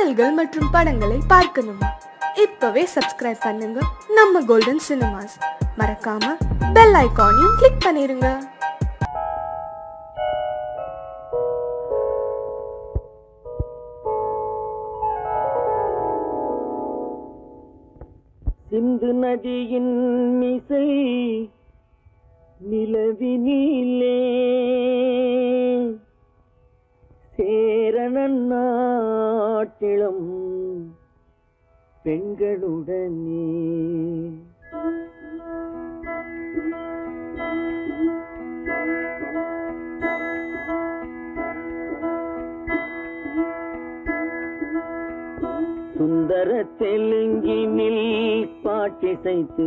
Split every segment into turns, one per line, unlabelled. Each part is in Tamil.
பாடல்கள் மற்றும் படங்களை பார்க்கணுமா? இப்பவே சப்ஸ்கிரைப் பண்ணுங்க நம்ம கோல்டன் சினிமாஸ். மறக்காம பெல் ஐகானையும் கிளிக் பண்ணிருங்க.
சிந்து நதியின் மிசை நிலவினிலே சேரணன் நாட்டிளம் பெண்களுடனே சுந்தர தெலுங்கினில் பாட்டிசைத்து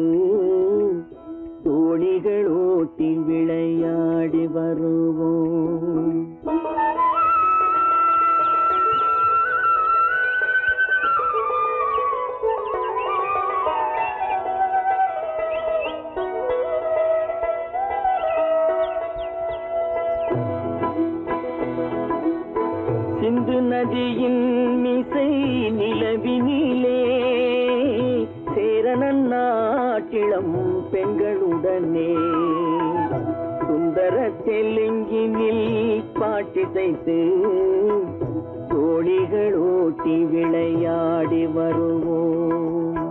தோணிகள் ஓட்டி விளையாடி வருவோம். சிந்து நதியின் மிசை நிலவினிலே சேரணன் நாட்டிளம் பெண்களுடனே சுந்தர தெலுங்கினில் பாட்டிசைத்து தோணிகள் ஓட்டி விளையாடி வருவோம்.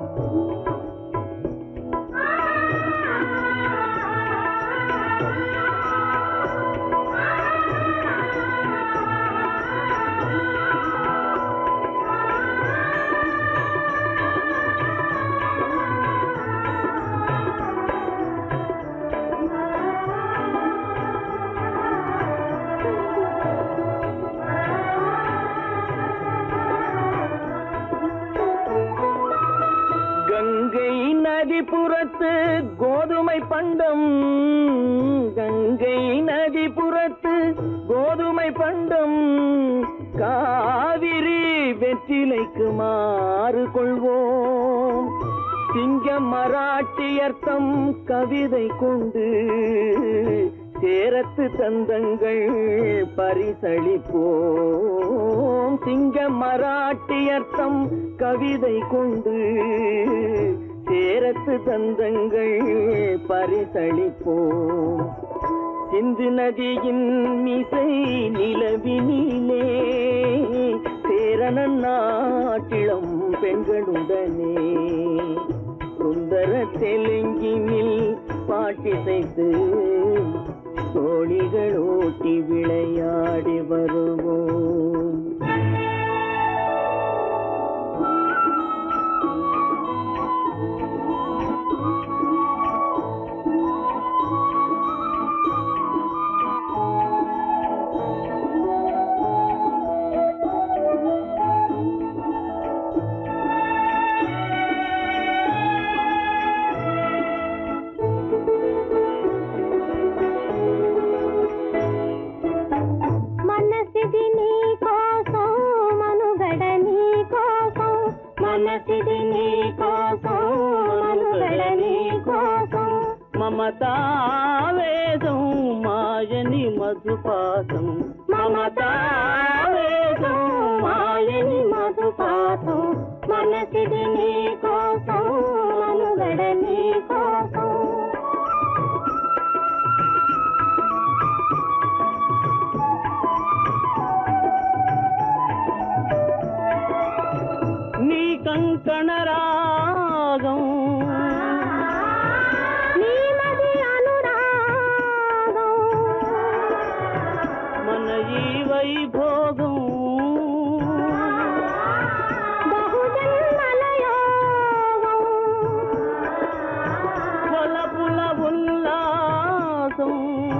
கங்கை நதிபுறத்து கோதுமை பண்டம், கங்கை நதிபுறத்து கோதுமை பண்டம், காவிரி வெற்றிலைக்கு மாறு கொள்வோம். சிங்க மராட்டியர்த்தம் கவிதை கொண்டு சேரத்து தந்தங்கள் பரிசளிப்போம். சிங்க மராட்டியர்த்தம் கவிதை கொண்டு சேரத்து தந்தங்கள் பரிசளிப்போம். சிந்து நதியின் மிசை நிலவினிலே சேரணன் நாட்டிளம் பெண்களுடனே சுந்தர தெலுங்கினில் பாட்டிசைத்து தோணிகள் ஓட்டி விளையாடி வருவோம். మమతావేదం మాయని మధుపాతం, మమతావేదం మాయని మధుపాతం, మనసిది నీ కోసం మనుగడ నీ కోసం. నీ కంకణ రాగం వైభోగం బహుజన్మలయోగం కొలపుల ఉల్లాసం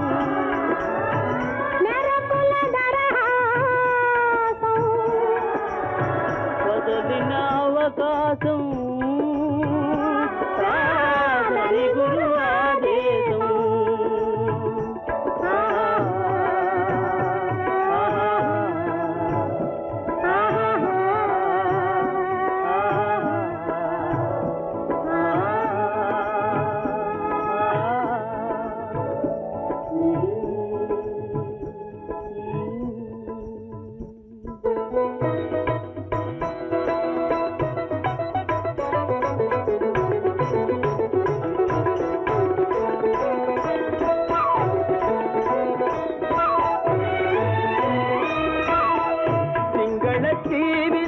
మెరపుల దరహాసం వదలిన అవకాశం సాధని గురు ఆదేశం.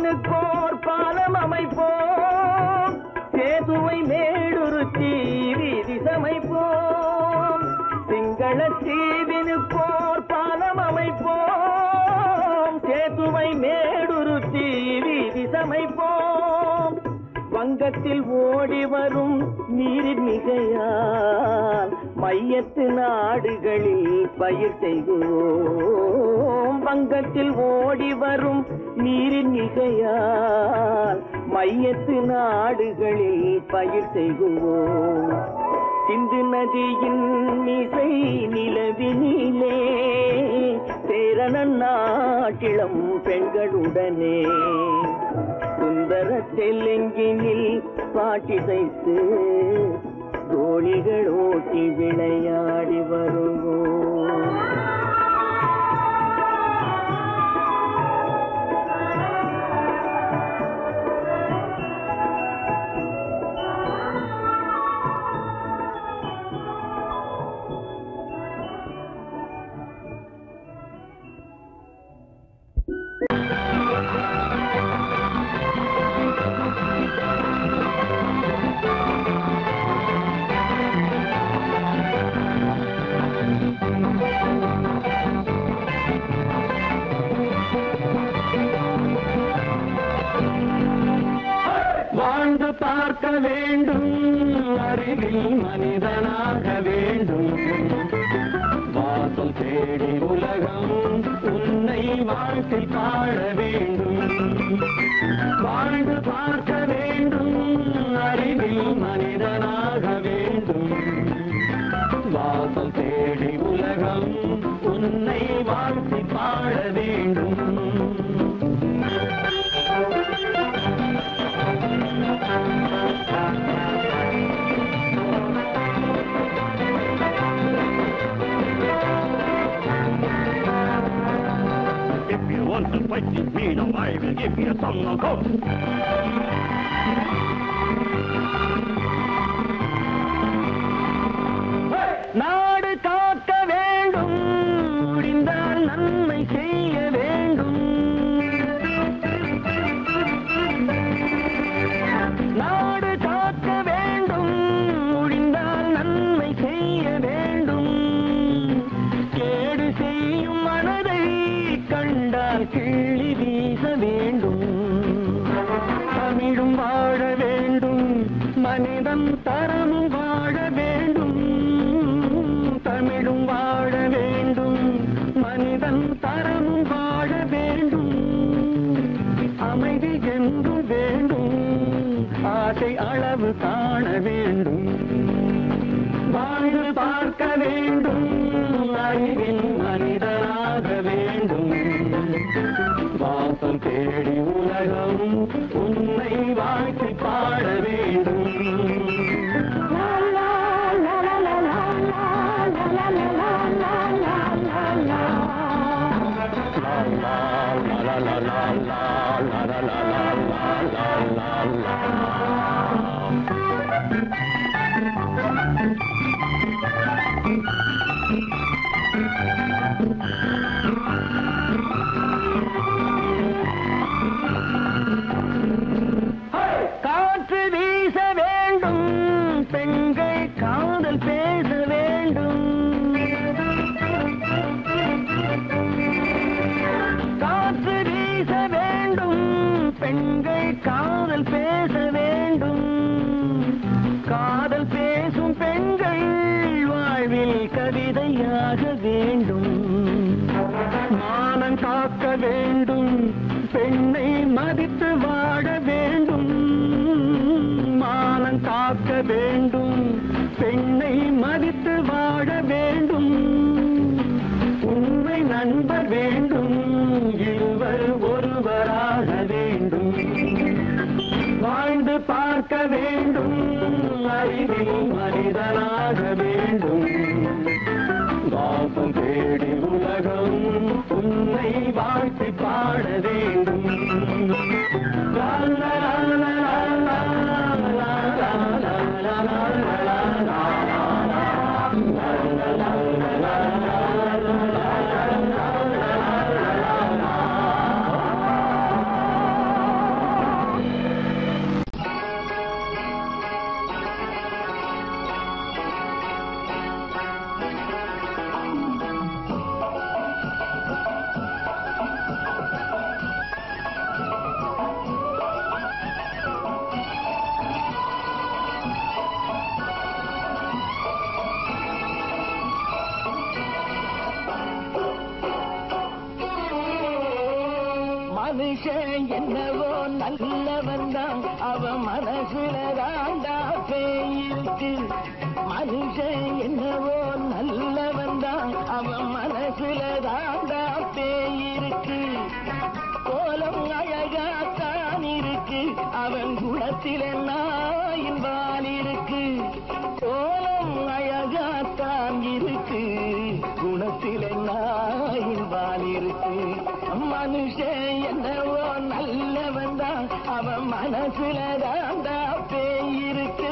தீவினுக்கோர் பாலம் அமைப்போம், சேதுவை மேடுருத்தி வீதி சமைப்போம். சிங்கள தீவினுக்கோர் பாலம் அமைப்போம், சேதுவை மேடுருத்தி வீதி சமைப்போம். வங்கத்தில் ஓடி வரும் நீரின் மிகையால் மையத்து நாடுகளில் பயிர் செய்கிறோம். வங்கத்தில் ஓடி வரும் நீரின் மிகையால் மையத்து நாடுகளில் பயிர் செய்கிறோம். சிந்து நதியின் மிசை நிலவினிலே சேரணன் நாட்டிளம் பெண்களுடனே சுந்தர தெலுங்கினில் பாட்டிசைத்து தோழிகள் ஓட்டி விளையாடி வருவோம். வாழ்ந்து பார்க்க வேண்டும், அறிவில் மனிதனாக வேண்டும். வாசல் தேடி உலகம் உன்னை வாழ்த்தி பாட வேண்டும். வாழ்ந்து பார்க்க வேண்டும், அறிவில் மனிதனாக வேண்டும். வாசல் தேடி உலகம் உன்னை வாழ்த்தி பாட வேண்டும். If you want to fight with me, now I will give you some of நாடு காக்க வேண்டும், முடிந்தால் நன்மை செய்ய வேண்டும். நாடு காக்க வேண்டும், முடிந்தால் நன்மை செய்ய வேண்டும். கேடு செய்யும் மனதை கண்டால் கிள்ளி வீச வேண்டும். தமிழும் வாழ வேண்டும், மனிதன் தரமும் வாழ வேண்டும். தமிழும் வாழ வேண்டும், மனிதன் தரமும் வாழ வேண்டும். அமைதி என்றும் வேண்டும், ஆசை அளவு காண வேண்டும். வாழ்ந்து பார்க்க வேண்டும், அறிவில் மனிதனாக வேண்டும். வாசம் தேடி உலகம் உன்னை வாழ்த்தி பாட வேண்டும். காற்று வீச வேண்டும், பெண்கள் காதல் பேச வேண்டும். காற்று வீச வேண்டும், பெண்கள் காதல் பேச வேண்டும். காதல் பேசும் பெண்கள் வாழ்வில் கவிதையாக வேண்டும். மானம் காக்க வேண்டும், பெண்ணை மதித்து வாழ வேண்டும். மானம் காக்க வேண்டும், பெண்ணை மதித்து வாழ வேண்டும். உண்மை நண்பர் வேண்டும், இருவர் ஒருவராக வேண்டும். வாழ்ந்து பார்க்க வேண்டும், அறிவில் மனிதனாக வேண்டும். வாசம் தேடி உலகம் உன்னை வாழ்த்தி பாட வேண்டும். லா லா லா லா லா லா லா லா லா லா.
மனுஷன் என்னவோ நல்லவன் தான், அவன் மனசுல தாண்டா பேய் இருக்கு. மனுஷன் என்னவோ நல்லவன் தான், அவன் மனசுல தாண்டா பேய் இருக்கு. கோலம் அழகாத்தான் இருக்கு, அவன் குணத்தில நாயின் வால் இருக்கு. கோலம் அழகாத்தான் இருக்கு, குணத்தில நாயின் வால் இருக்கு. மனுஷன் என்னவோ நல்லவன் தான், அவன் மனசுல தாண்டா பேய் இருக்கு.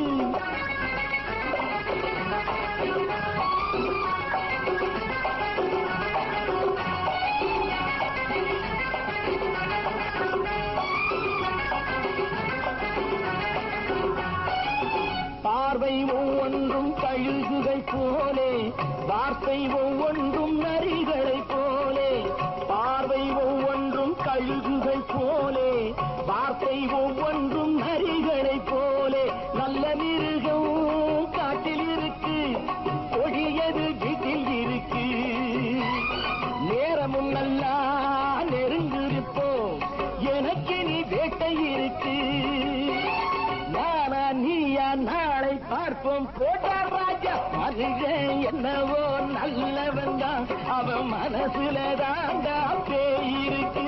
பார்வை ஒவ்வொன்றும் கழுகுகள் போலே, வார்த்தை ஒவ்வொன்றும் நரிகளை போலே. பார்வை ஒவ்வொன்றும் கழுகுகள் போலே, வார்த்தை ஒவ்வொன்றும் நரிகளை போலே. நல்ல மிருகம் காட்டில் இருக்கு, கொடியது வீட்டில் இருக்கு. நேரமும் நல்லா நெருங்கிருப்போம், எனக்கு நீ வேட்டை இருக்கு. நானா நீயா நாளை பார்ப்போம், போட்டார் ராஜா. மனுஷன் என்னவோ நல்லவன் தான், அவன் மனசுல தாண்டா பேய் இருக்கு.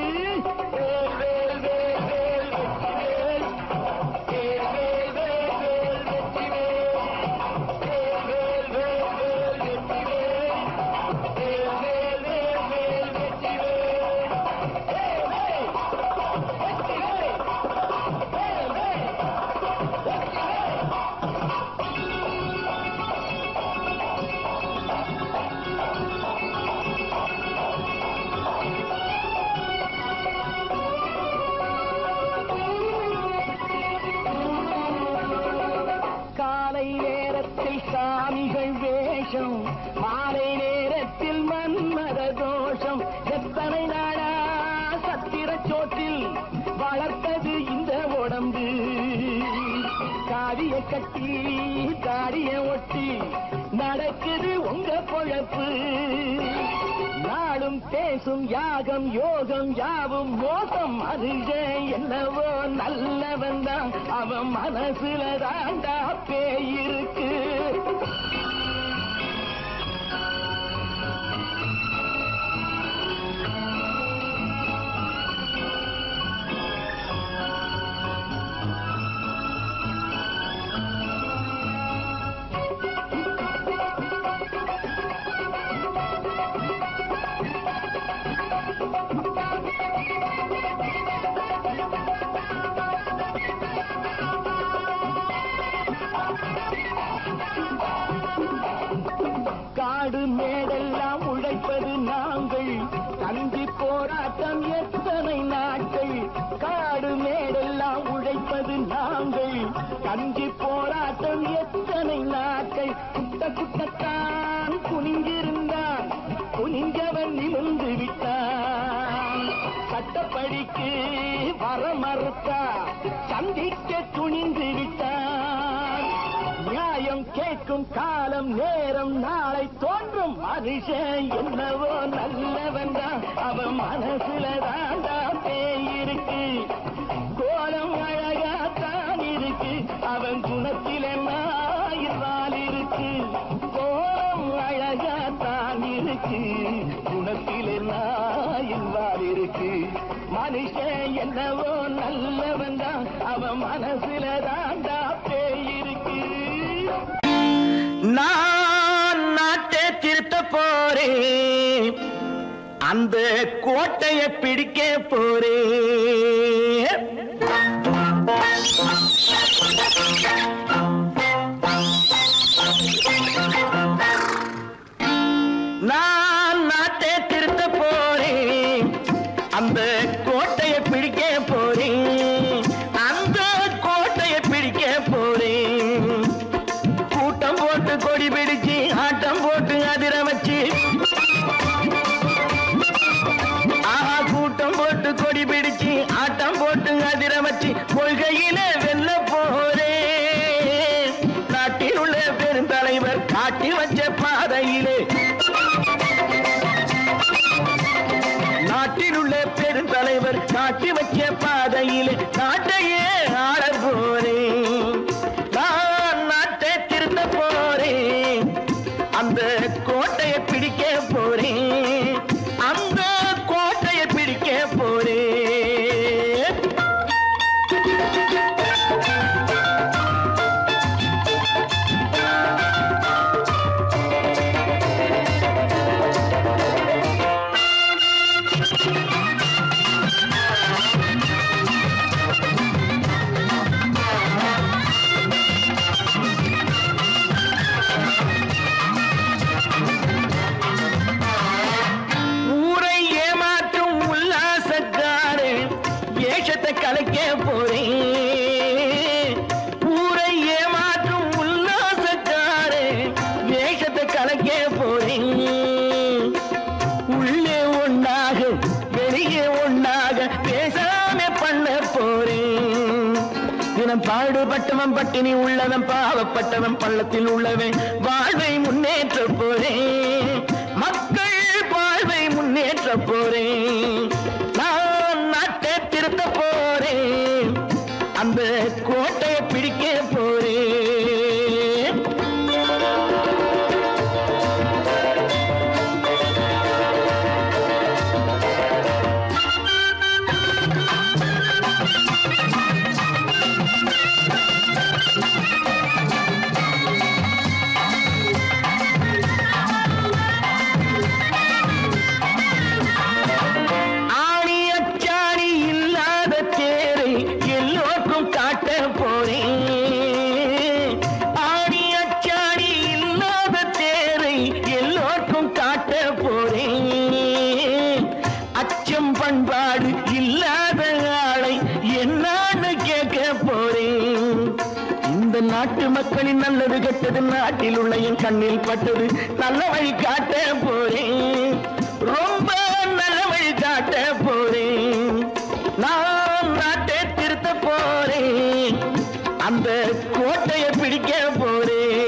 சாமிகள் வேஷம், மாலை நேரத்தில் மன்மத தோஷம். எத்தனை நாளா சத்திர சோற்றில் வளர்த்தது இந்த உடம்பு. காவிய கட்டி தாடிய ஒட்டி நடக்குது உங்க பொழப்பு. நாளும் பேசும் யாகம் யோகம் யாவும் மோசம். மனுஷன் என்னவோ நல்லவன் தான், அவன் மனசுல தாண்டா பேய் இருக்கு. காடு மேடெல்லாம் உழைப்பது நாங்கள், தந்தி போராட்டம் எத்தனை நாட்கள். காடு மேடெல்லாம் உழைப்பது நாங்கள், தந்தி போராட்டம் எத்தனை நாட்கள். குட்ட குட்டத்தான் குனிஞ்சிருந்தான், குனிஞ்சவன் நிமிர்ந்து விட்டான். சட்டப்படிக்கு வர மறுத்தா, சந்திக்க துணிந்து விட்டான். நியாயம் கேட்கும் காலம் நேரம் நாளை தோன்றும். மனுஷன் என்னவோ நல்லவன் தான், அவன் மனசுல தாண்டா பேய் இருக்கு. கோலம் அழகாத்தான் இருக்கு, அவன் குணத்தில நாயில் இருக்கு. கோலம் அழகாத்தான் இருக்கு, குணத்தில நாயில் இருக்கு. மனுஷன் என்னவோ நல்லவன் தான், அவன் மனசுல தாண்டா பேய் இருக்கு. நான் நாட்டை திருத்த போறேன், அந்த கோட்டையை பிடிக்க போறேன். நான் நாட்டை திருத்த போறேன், அந்த கோட்டையை பிடிக்க போறேன். அந்த கோட்டையை பிடிக்க போறேன். கூட்டம் போட்டு கொடி பிடிச்சு ஆட்டம் போட்டு அதிர வச்சு, கூட்டம் போட்டு கொடி பிடிச்சு ஆட்டம் போட்டு அதிர வச்சு கொள்கையில வெல்ல போறேன். நாட்டில் உள்ள பெருந்தலைவர் காட்டி வச்ச பாதையிலே, நாட்டில் உள்ள பெருந்தலைவர் காட்டி பார்வையிலே நாட்டையே ஆள போறேன். நான் நாட்டை திருத்த போறேன். அந்த கோட்டையை பிடிக்க போறேன். அந்த கோட்டையை பிடிக்க போறேன். கலைக்க போறேன். ஊரை ஏமாற்றும் உல்லாசக்காரே வேஷத்தை கலைக்க போறேன். உள்ளே ஒன்னாக வெளியே ஒன்னாக பேசாம பண்ண போறேன். தினம் பாடுபட்டவன் பட்டினி உள்ளவன் பாவப்பட்டவன் பள்ளத்தில் உள்ளவன் வாழ்வை முன்னேற்ற போறேன். மக்கள் வாழ்வை முன்னேற்ற போறேன். நான் நாட்டை திருத்த போறேன். அந்த கோட்டையை பிடிக்க போறேன். பண்பாடு இல்லாத ஆளை என்னான்னு கேட்க போறேன். இந்த நாட்டு மக்களின் நல்லது கெட்டது நாட்டில் உள்ள என் கண்ணில் பட்டது நல்ல வழி காட்ட போறேன். ரொம்ப நல்ல வழி காட்ட போறேன். நான் நாட்டை திருத்த போறேன். அந்த கோட்டையை பிடிக்க போறேன்.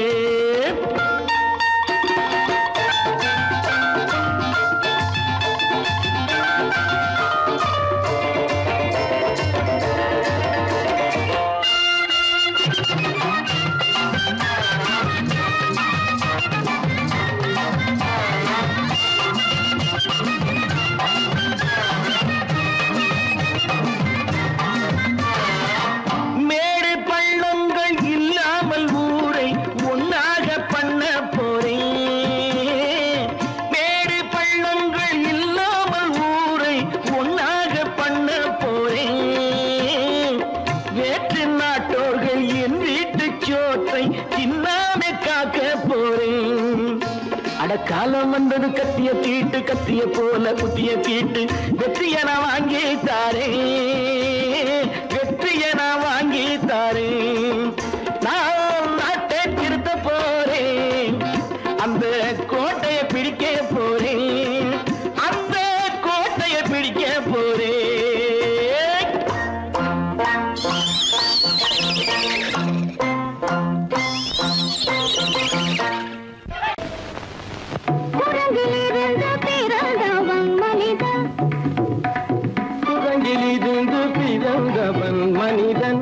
காலம் வந்தது கத்திய தீட்டு கத்திய போல குத்திய தீட்டு வெற்றிய நான் வாங்கி தாரேன். வெற்றிய நான் வாங்கி தாரேன். நான் நாட்டை திருத்த போறேன். அந்த கோட்டையை பிடிக்க போறேன். அந்த கோட்டையை பிடிக்க போறேன். குரங்கிலிருந்து பிறந்தவன் மனிதன்.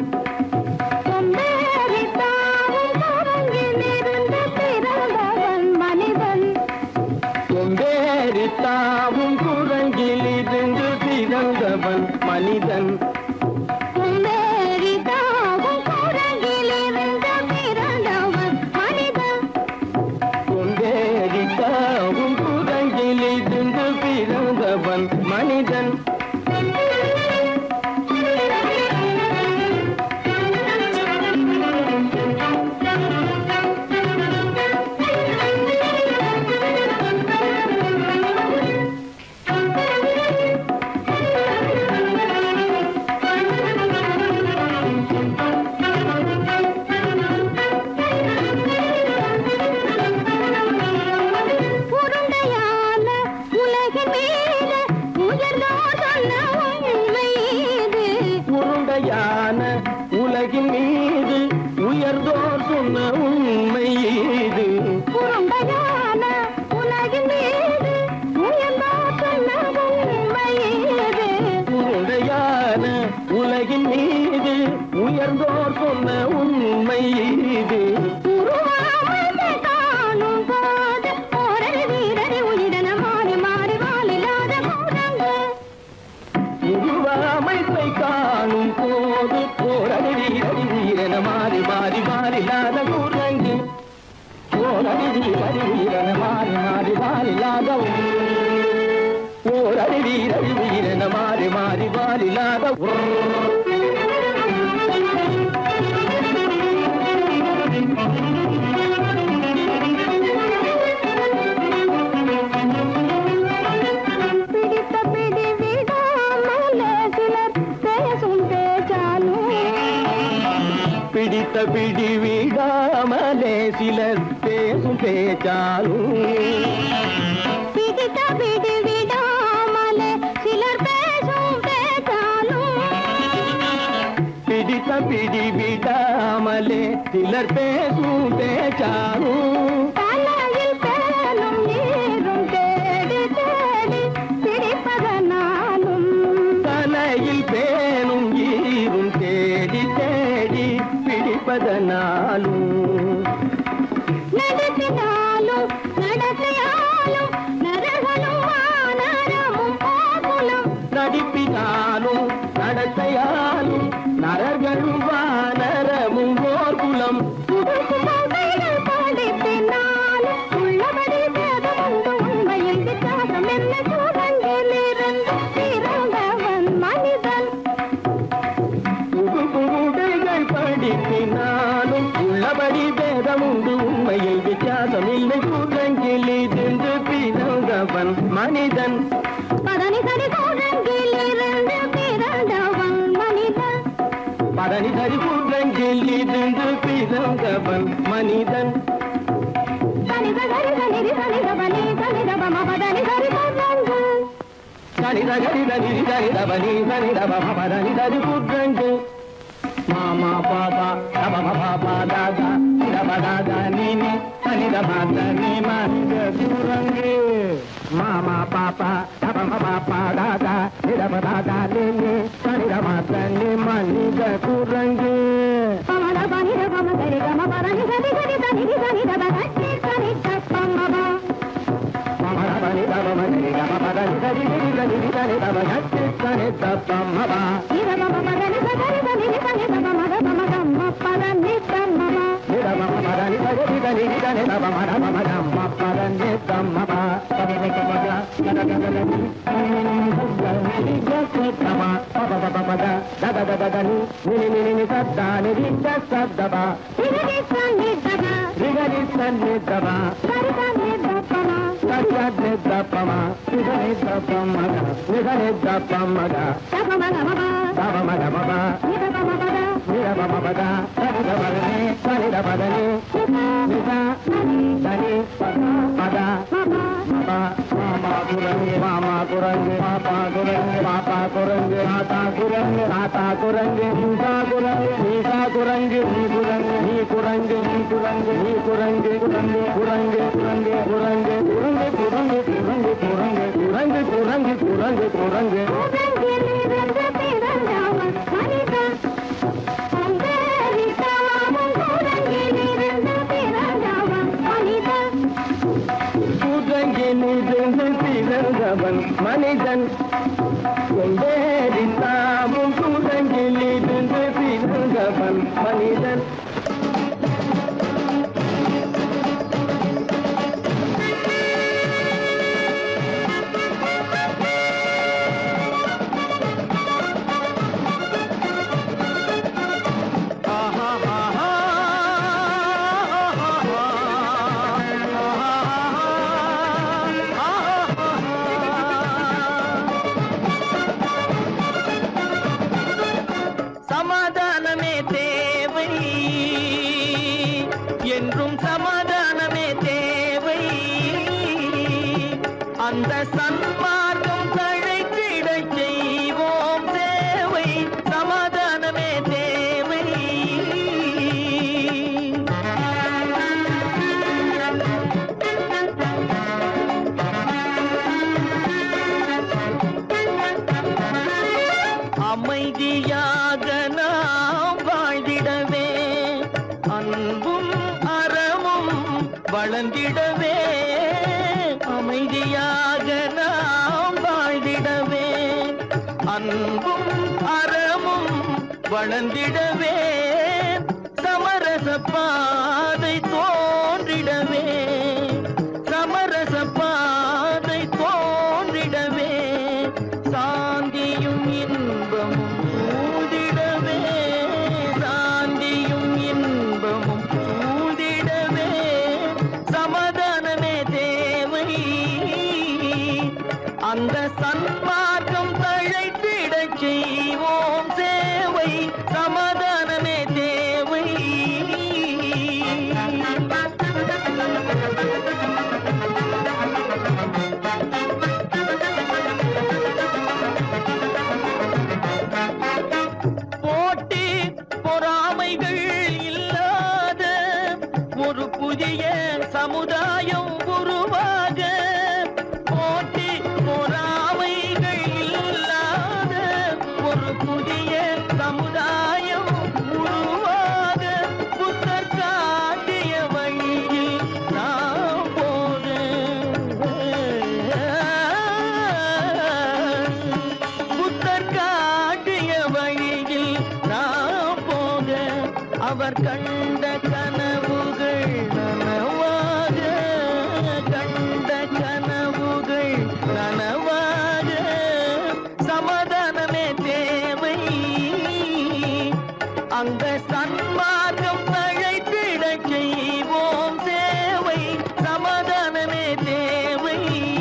கொம்பேரித்தாவும் குரங்கிலிருந்து பிறந்தவன் மனிதன். கொம்பேரித்தாவும் குரங்கிலிருந்து பிறந்தவன் மனிதன். உலகின் மீது உயர்ந்தோர் சொன்ன உண்மை இது. உருண்டையான உலகின் மீது உயர்ந்தோர் சொன்ன உண்மை இது. உருண்டையான உலகின் மீது உயர்ந்தோர் சொன்ன உண்மை இது.
காணும் போது போரடி வீரடி உயிரென மாறி மாறி வாலில்லாத கூடங்கு.
உருவாமைப்பை காணும் போது போரடி வீரடி உயிரென மாறி மாறி வாலில்லாத கூடங்கு. போரடி வீரடி உயிரென மாறி மாறி வாலில்லாத போரடி வீரடி உயிரென மாறி மாறி வாலில்லாத
பிடித்த பிடி விடாமலே சிலர் பேசும் பேச்சாலும்.
பிடித்த பிடி விடாமலே சிலர் பேசும் பேச்சாலும்.
பிடித்த பிடி விடாமலே சிலர் பேசும் பேச்சாலும்.
பிடித்த பிடி விடாமலே சிலர் பேசும் பேச்சாலும்.
தலையில் பேனும் நீரும் தேடி தேடி பிடிப்பதனாலும்.
தலையில் பேணும் ஈரும் தேடி தேடி பிடிப்பதனாலும்.
நடத்தினாலும் நடத்தையாலும் நரகனும் வானரமும் போகுலும்.
நடிப்பினாலும் நடத்தையாலும் நரர்களும் வானரமும் ஓர்குலம்.
புதுசுமைகள் படிப்பினாலும் உள்ளபடி பேதமுண்டு உண்மையில் வித்தியாசம் என்ன சூழங்கிலிருந்து பிறந்தவன் மனிதன்.
புகுடைகள் படிப்பினாலும் உள்ளபடி பேதமுண்டு உண்மையில் வித்தியாசம் இல்லை. கூடங்கிலிருந்து பிறந்தவன் மனிதன்.
பதனி சரி சூழங்கிலிருந்து பிறந்தவன் மனிதன்.
பதனி சரி கூடங்கிலிருந்து பிறந்தவன் மனிதன்.
சனித சரித நிதி சனித பனி சனித பம பதனி சரி சூழங்கு.
சனித கரித நிதி சரித பனி சனித பம பதனி சரி கூடங்கு. மாமா பாபா தபம பாபா தாதா தப தாதா நீனி சனித மாத நீ மனித கூடங்கு. மாமா பாப்பா தபம பாப்பா தாதா நிதப தாதா நீனி சனித மாத நீ மனித கூடங்கு.
பமத பனித பம சரி கம பதனி சரி சரி சனிதி சனித பனி சனித பமப.
பமரபனி தபம சரி கம பதனி சரி சரி சனிதி சனித பனி சனித பமப.
நித பம பதனி சரி சனிதி சனித பமத பம கம்ம பதனி கம்மப.
நிதபம பதனி சரி சரி சனித பமத பம கம்ம பதனி கம்மப. பதனி கம்மப நதததனி நினி ஜசதப பபபபபத ததததனி நினி சத்தானி ஜசதப.
நிதி சனிதப
ரிகரி சன்னிதப
சரி சனிதபம.
சத்யத்னிதபம நிதனிதபமக நிதனிதபமக
தபம கமப
தபம கமப
நித பமபத
நிதபமபத தனிதபதனி சனிதபதனி நித தனி பத மப மாமா குரங்கு மாமா குரங்கு பாப்பா குரங்கு பாப்பா குரங்கு ஆத்தா குரங்கு ஆத்தா குரங்கு நீசா குரங்கு நீசா குரங்கு நீ குரங்கு நீ குரங்கு நீ குரங்கு நீ குரங்கு குரங்கு குரங்கு குரங்கு குரங்கு குரங்கு குரங்கு குரங்கு குரங்கு குரங்கு குரங்கு குரங்கு குரங்கு.
கூடங்கிலிருந்து பிறந்தவன் மனிதன். அங்கரித்தாமும் கூடங்கிலிருந்து பிறந்தவன் மனிதன்.
கூடங்கிலிருந்து பிறந்தவன் மனிதன். கொண்டேறித்தாமும் கூடங்கிலிருந்து பிறந்தவன் மனிதன். சமாதானமே தேவை என்றும் சமாதானமே தேவை. அந்த சன்மார்க்கம் தழைத்திட செய்வோம் சேவை. சமாதானமே தேவை. அமைதியா அமைதியாக நாம் வாழ்ந்திடவே அன்பும் அறமும் வளர்ந்திடவே அமைதியாக நாம் வாழ்ந்திடவே அன்பும் அறமும் வளர்ந்திடவே சமரச பாதை தோன்றிடவே சமரச பாதை தோன்றிடவே சாந்தியும் இன்பமும் சூழ்ந்திடவே சாந்தியும் இன்பமும் சூழ்ந்திடவே சமாதானமே தேவை அந்த சன்மார்க்கம் தழைத்திடச் செய்வோம் சேவை சமாதானமே தேவை போட்டி பொறாமைகள் இல்லாத ஒரு புதிய சமுதாயம் உருவாக போட்டி பொறாமைகள் இல்லாத ஒரு புதிய சமுதாயம் உருவாக புத்தர் காட்டிய வழியில் நாம் போக புத்தர் காட்டிய வழியில் நாம் போக அவர் கண்ட கனவுகள் நனவாக கண்ட கனவுகள் நனவாக சமாதானமே தேவை அந்த சன்மார்க்கம் தழைத்திடச் செய்வோம் சேவை சமாதானமே தேவை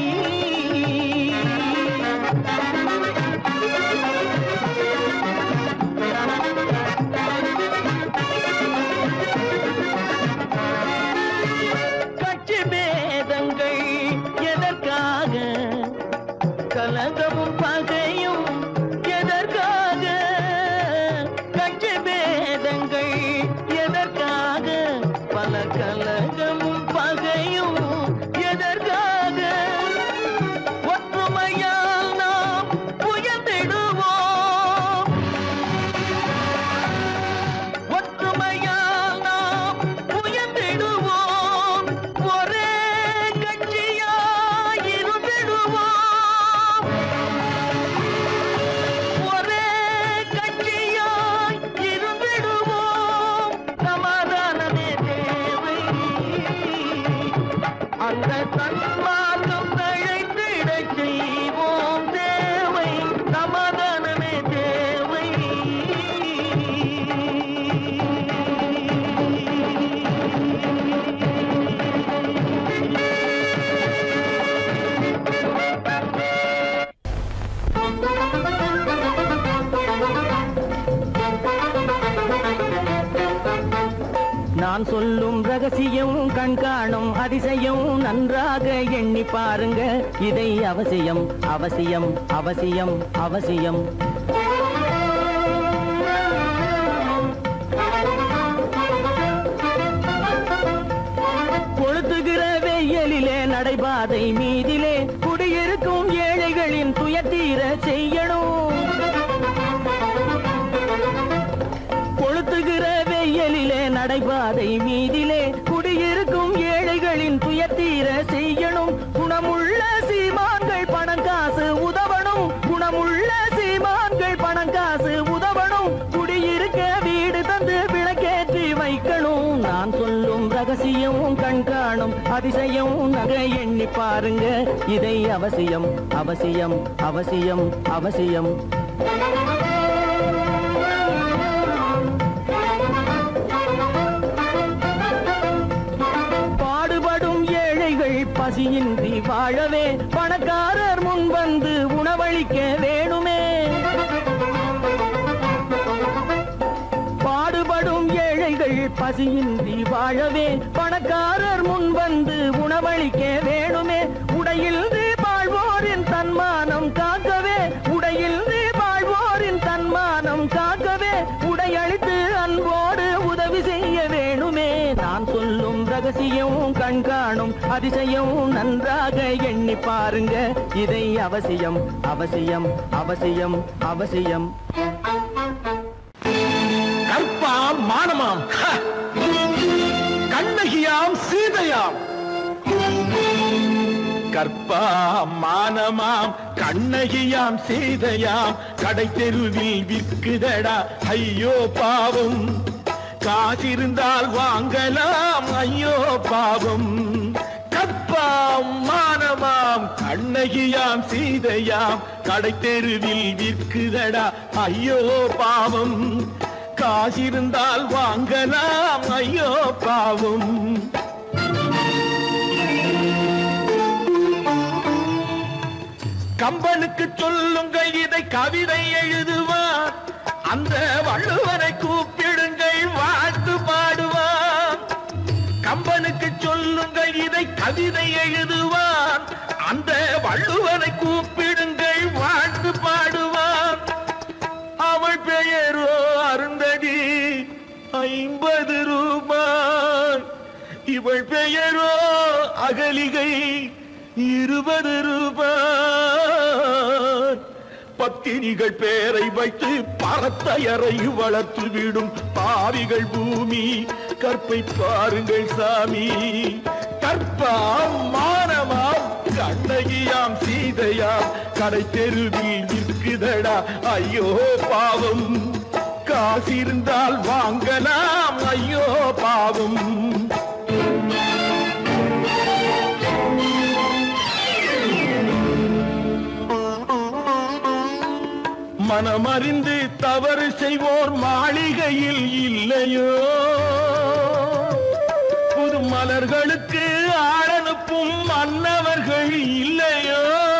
கட்சி பேதங்கள் எதற்காக கலகமும் பகையும் எதற்காக கட்சி பேதங்கள் எதற்காக பல கலகமும் பகையும் எதற்காக ஒற்றுமையால் நாம் உயர்ந்திடுவோம் ஒற்றுமையால் நாம் உயர்ந்திடுவோம் ஒரே கட்சியாய் இருந்திடுவோம் ஒரே கட்சியாய் இருந்திடுவோம் சமாதானமே தேவை அந்த சன்மார்க்கம் தழைத்திடச் செய்வோம் தேவை சமாதானமே தேவை நான் சொல்லும் ரகசியம் கண்காணும் அதிசயம் நன்றாக எண்ணி பாருங்க இதை அவசியம் அவசியம் அவசியம் அவசியம் கொளுத்துகிற வெயிலிலே நடைபாதை மீதிலே குடியிருக்கும் ஏழைகளின் துயத்தீர செய்யணும் கொளுத்துகிற வெயிலிலே நடைபாதை மீதிலே குடியிருக்கும் ஏழைகளின் துயத்தீர செய்யணும் குணமுள்ள சீமான்கள் பணம் காசு உதவணும் குணமுள்ள சீமான்கள் பணம் காசு உதவணும் குடியிருக்க வீடு தந்து விளக்கேற்றி வைக்கணும் நான் சொல்லும் ரகசியம் கண்காணும் அதிசயம் நகை எண்ணி பாருங்க இதை அவசியம் அவசியம் அவசியம் அவசியம் பாடுபடும் ஏழைகள் பசியின்றி வாழவே பணக்காரர் முன் வந்து உணவளிக்க வேணுமே பாடுபடும் ஏழைகள் பசியின்றி வாழவே பணக்காரர் முன் வந்து உணவளிக்க வேணுமே உடையில் வாழ்வோரின் தன்மானம் காக்கவே உடையில் வாழ்வோரின் தன்மானம் காக்கவே உடையளித்து அன்போடு உதவி செய்ய வேணுமே நான் சொல்லும் ரகசியம் கண்காணும் அதிசயம் நன்றாக எண்ணி பாருங்க இதை அவசியம் அவசியம் அவசியம் அவசியம்
கற்பாம் மானமாம் கண்ணகியாம் சீதையாம் கடை தெருவில் விற்குதடா ஐயோ பாவம் காசிருந்தால் வாங்கலாம் ஐயோ பாவம் கற்பாம் மானமாம் கண்ணகியாம் சீதையாம் கடை தெருவில் விற்குதடா ஐயோ பாவம் காசிருந்தால் வாங்கலாம் ஐயோ பாவம் கம்பனுக்கு சொல்லுங்கள் இதை கவிதை எழுதுவார் அந்த வள்ளுவரை கூப்பிடுங்கள் வாழ்த்து பாடுவார் கம்பனுக்கு சொல்லுங்கள் இதை கவிதை எழுதுவார் அந்த வள்ளுவரை கூப்பிடுங்கள் வாழ்த்து பாடுவார் அவள் பெயரோ அருந்ததி 50 ரூபாய் இவள் பெயரோ அகலிகை 20 ரூபாய் பத்தினிகள் பேரை வைத்து பரத்தையரை வளர்த்து விடும் பாவிகள் பூமி கற்பை பாருங்கள் சாமி கற்பாம் மானமாம் கண்ணகியாம் சீதையாம் கடை தெருவில் விற்குதடா ஐயோ பாவம் காசிருந்தால் வாங்கலாம் ஐயோ பாவம் மனமறிந்து தவறு செய்வோர் மாளிகையில் இல்லையோ புது மலர்களுக்கு ஆளனுப்பும் மன்னவர்கள் இல்லையோ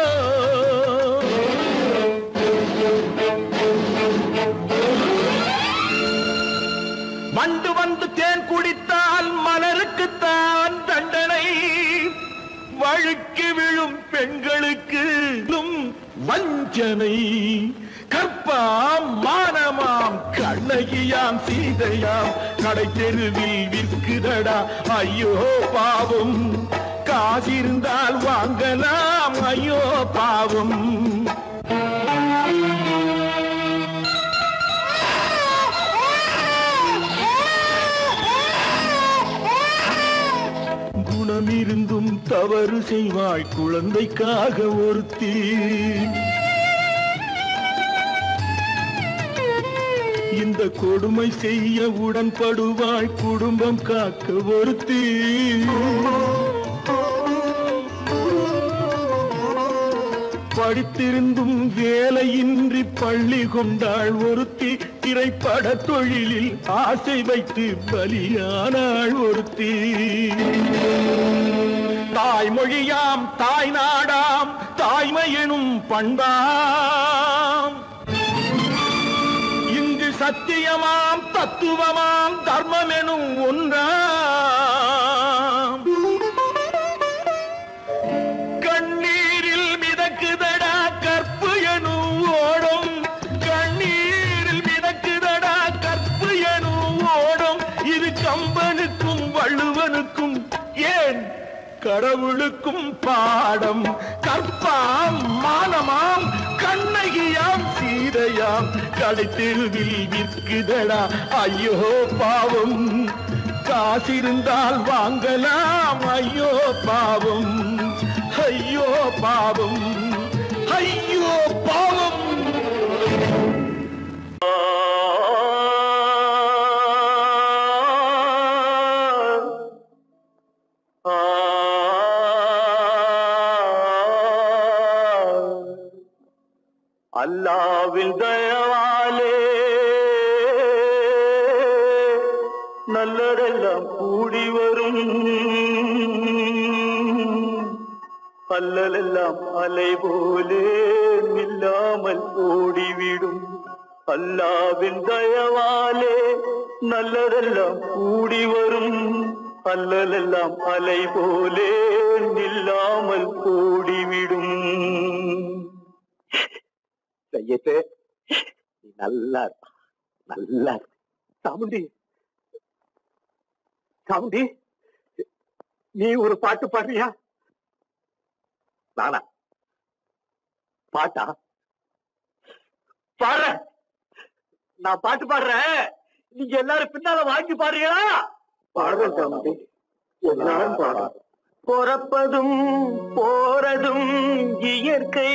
வண்டு வந்து தேன் குடித்தால் மலருக்குத்தான் தண்டனை வழுக்கி விழும் பெண்களுக்கு வஞ்சனை கற்பாம் மானமாம் கண்ணகியாம் சீதையாம் கடை தெருவில் விற்குதடா ஐயோ பாவம் காசிருந்தால் வாங்கலாம் ஐயோ பாவம் குணமிருந்தும் தவறு செய்வாய் குழந்தைக்காக ஒருத்தி இந்த கொடுமை செய்ய உடன்படுவாய் குடும்பம் காக்க ஒருத்தி படித்திருந்தும் வேலையின்றி பள்ளி கொண்டாள் ஒருத்தி திரைப்பட தொழிலில் ஆசை வைத்து பலியானாள் ஒருத்தி தாய்மொழியாம் தாய் நாடாம் தாய்மையெனும் பண்பாம் இங்கு சத்தியமாம் தத்துவமாம் தர்மமெனும் ஒன்றாம் கண்ணீரில் மிதக்குதடா கற்பு எனும் ஓடும் கண்ணீரில் மிதக்குதடா கற்பு எனும் ஓடும் இது கம்பனுக்கும் வள்ளுவனுக்கும் ஏன் கடவுளுக்கும் பாடம் கற்பாம் மானமாம் கண்ணகியாம் சீதையாம் கடை தெருவில் விற்குதடா ஐயோ பாவம் காசிருந்தால் வாங்கலாம் ஐயோ பாவம் ஐயோ பாவம் ஐயோ பாவம் அல்லாவின் தயவாலே நல்லதெல்லாம் கூடி வரும் அல்லலெல்லாம் அலை போலே நில்லாமல் ஓடிவிடும் அல்லாவின் தயவாலே நல்லதெல்லாம் கூடி வரும் அல்லலெல்லாம் அலை போலே நில்லாமல் ஓடிவிடும் செய்யத்தே நீ நல்லா நல்லா சாமுண்டி சாமுண்டி நீ ஒரு பாட்டு பாடுறியா நானா பாட்டா பாடுற நான் பாட்டு பாடுறேன் நீங்க எல்லாரும் பின்னால வாங்கி பாடுறீங்களா பாடுறேன் சாமுண்டி எல்லாரும் பாடுறேன் பொறப்பதும் போறதும் இயற்கை,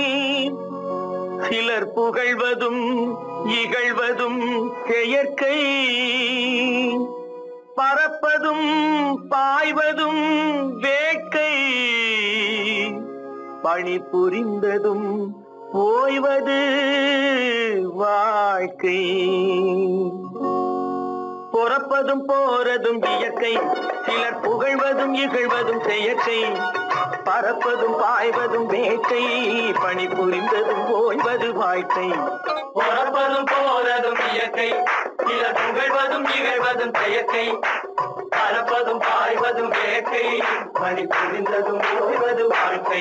சிலர் புகழ்வதும் இகழ்வதும் செயற்கை, பறப்பதும் பாய்வதும் வேட்கை, பணி புரிந்ததும் ஓய்வது வாழ்க்கை. பொறப்பதும் போறதும் இயற்கை, சிலர் புகழ்வதும் இகழ்வதும் செயற்கை, பறப்பதும் பாய்வதும் வேட்கை, பணி புரிந்ததும் ஓய்வது வாழ்க்கை. பொறப்பதும் போறதும் இயற்கை, சிலர் புகழ்வதும் இகழ்வதும் செயற்கை, பறப்பதும் பாய்வதும் வேட்கை, பணி புரிந்ததும் ஓய்வது வாழ்க்கை.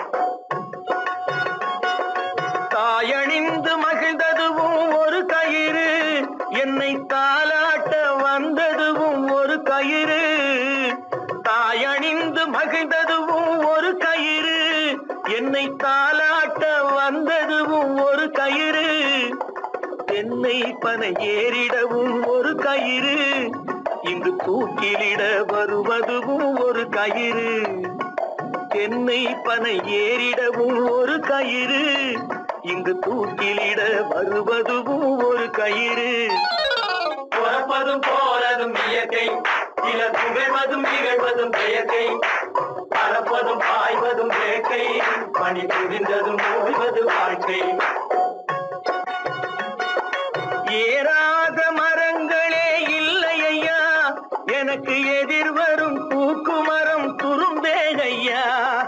தாயணிந்து மகிழ்ந்ததுவும் ஒரு கயிறு, என்னை தாலாட்ட வந்ததுவும் ஒரு கயிறு. தாயணிந்து மகிழ்ந்ததுவும் ஒரு கயிறு, என்னை தாலாட்ட வந்ததுவும் ஒரு கயிறு. என்னை பனை ஏறிடவும் ஒரு கயிறு, இங்கு தூக்கிலிட வருவதுவும் ஒரு கயிறு. என்னை பனை ஏறிடவும் ஒரு கயிறு, இங்கு தூக்கிலிட வருவதுவும் ஒரு கயிறு. பொறப்பதும் போறதும் இயற்கை, சிலர் புகழ்வதும் இகழ்வதும் செயற்கை, பறப்பதும் பாய்வதும் வேட்கை, பணி புரிந்ததும் ஓய்வது வாழ்க்கை. ஏறாத மரங்களே இல்லை ஐயா, எனக்கு எதிர் வரும் பூக்குமரம் துரும்பே ஐயா.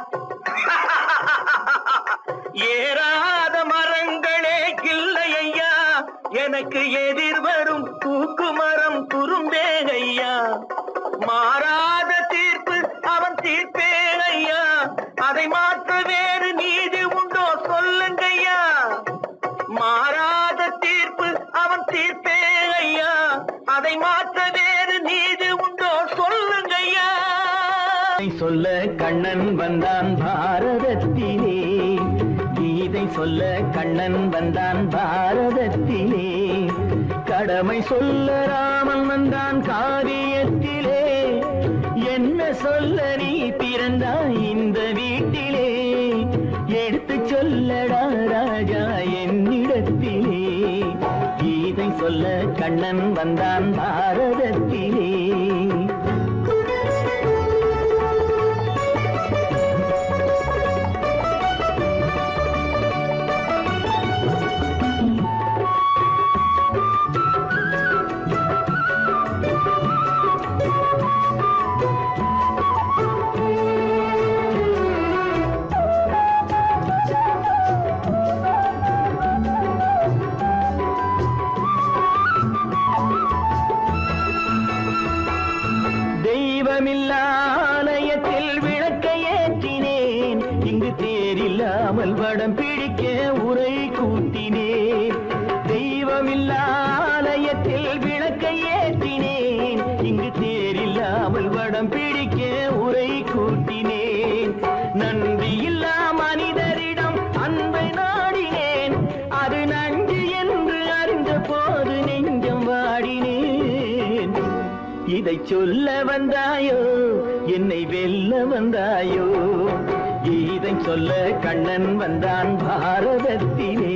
ஏறாத மரங்களே இல்லை ஐயா, எனக்கு எதிர் வரும் பூக்குமரம் துரும்பே ஐயா. மாறாத தீர்ப்பு அவன் தீர்ப்பே ஐயா, அதை மாற்ற வேறு நீதி உண்டோ சொல்லுங்கய்யா. மாறாத தீர்ப்பு அவன் தீர்ப்பே ஐயா, அதை மாற்ற வேறு நீதி உண்டோ சொல்லுங்கய்யா.
சொல்ல கண்ணன் வந்தான் பாரதத்திலே, கீதை சொல்ல கண்ணன் வந்தான் பாரதத்திலே, கடமை சொல்ல ராமன் வந்தான் காரியத்திலே. என்ன சொல்ல நீ பிறந்தாய் இந்த வீட்டிலே, எடுத்து சொல்லடா ராஜா என்னிடத்திலே. கீதை சொல்ல கண்ணன் வந்தான் பாரதத்திலே. தெய்வமில்லாலயத்தில் விளக்கை ஏற்றினேன், இங்கு தேரில்லாமல் வடம் பிடிக்க உரை கூட்டினேன். தெய்வமில்லாலயத்தில் விளக்கை ஏற்றினேன், இங்கு தேரில்லாமல் வடம் பிடிக்க உரை கூட்டினேன். நன்றியில்லா மனிதரிடம் அன்பை நாடினேன், அது நன்றி என்று அறிந்த போது நெஞ்சம் வாடினேன். இதை சொல்ல வந்தாயோ என்னை வெல்ல வந்தாயோ, இதை சொல்ல கண்ணன் வந்தான் பாரதத்திலே.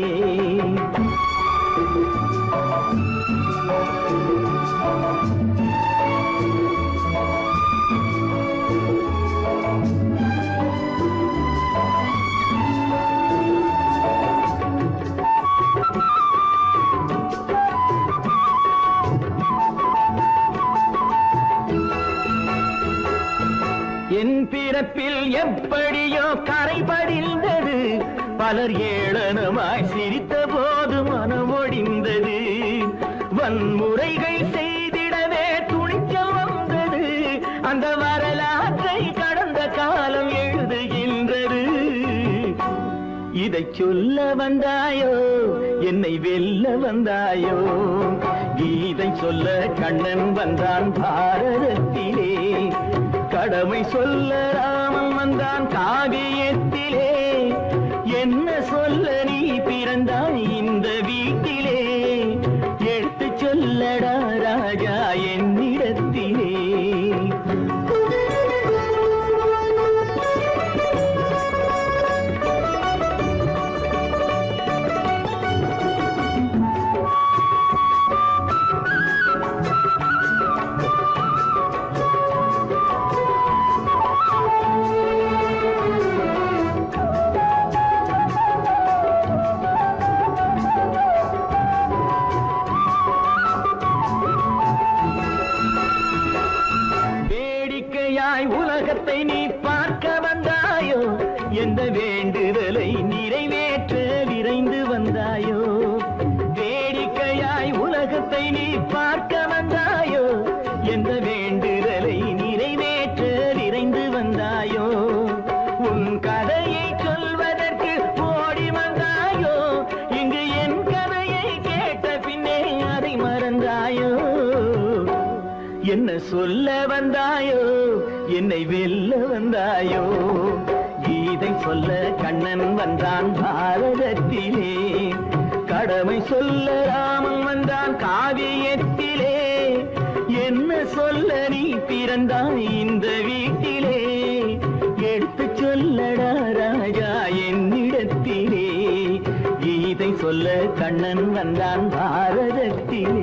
என் பிறப்பில் எப்படியோ கரை படிந்தது, பலர் ஏளனமாய் சிரித்த போது மனமொடிந்தது. வன்முறைகள் செய்திடவே துணிச்சல் வந்தது, அந்த வரலாற்றை கடந்த காலம் எழுதுகின்றது. இதை சொல்ல வந்தாயோ என்னை வெல்ல வந்தாயோ, கீதை சொல்ல கண்ணன் வந்தான் பாரதத்திலே. கடமை சொல்ல ராமன் வந்தான் காவியத்திலே. என்ன சொல்ல நீ பிறந்தாய் இந்த வீட்டிலே, எடுத்து சொல்லடா ராஜா என்னிடத்திலே. உலகத்தை நீ பார்க்க வந்தாயோ எந்த வேண்டுதலை நிறைவேற்ற விரைந்து வந்தாயோ உன் கதையை சொல்வதற்கு ஓடி வந்தாயோ இங்கு என் கதையை கேட்ட பின்னே அதை மறந்தாயோ என்ன சொல்ல வந்தாயோ என்னை வெல்ல வந்தாயோ கீதை சொல்ல கண்ணன் வந்தான் பாரதத்திலே கடமை சொல்ல ராமன் வந்தான் காவியத்திலே என்ன சொல்ல நீ பிறந்தாய் இந்த வீட்டிலே எடுத்து சொல்லடா ராஜா என்னிடத்திலே கீதை சொல்ல கண்ணன் வந்தான் பாரதத்திலே